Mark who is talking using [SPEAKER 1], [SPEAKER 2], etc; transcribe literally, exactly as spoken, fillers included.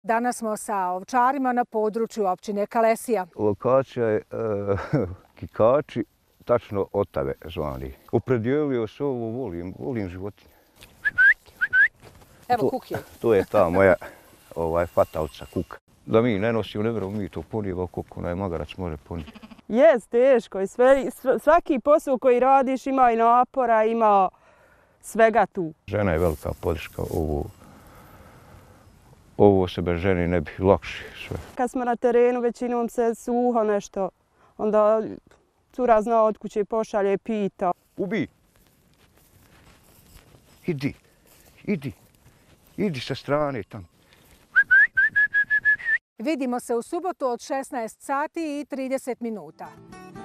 [SPEAKER 1] Danas smo sa ovčarima na području općine Kalesija.
[SPEAKER 2] Lokacija je uh, Kikači, tačno Otave zvani. Opredijelio se ovo, volim, volim životinje.
[SPEAKER 1] Evo Kuki.
[SPEAKER 2] To je ta moja ovaj, fatavca Kuka. Da mi ne nosimo, ne vjerujem mi to ponijeva koliko onaj magarac može ponijeti.
[SPEAKER 3] Jes, teško. I sve, svaki posao koji radiš ima i napora, ima svega tu.
[SPEAKER 2] Žena je velika podrška. Ovo, ovo se bez žene ne bi lakše sve.
[SPEAKER 3] Kad smo na terenu, većinom se suho nešto, onda cura zna od kuće pošalje, pita.
[SPEAKER 2] Ubi! Idi, idi, idi sa strane tamo.
[SPEAKER 1] Vidimo se u subotu od šesnaest sati i trideset minuta.